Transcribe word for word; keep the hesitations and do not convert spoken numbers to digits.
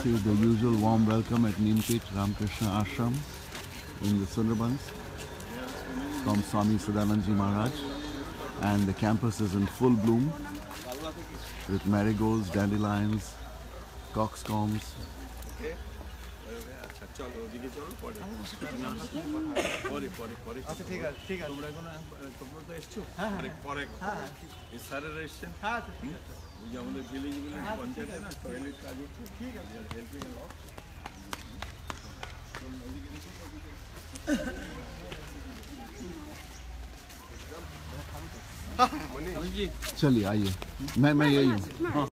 received the usual warm welcome at Nimpith Ramakrishna Ashram in the Sundarbans from Swami Sadanandji Maharaj, and the campus is in full bloom with marigolds, dandelions, coxcombs. चलिए आइए, मैं मैं यही हूँ।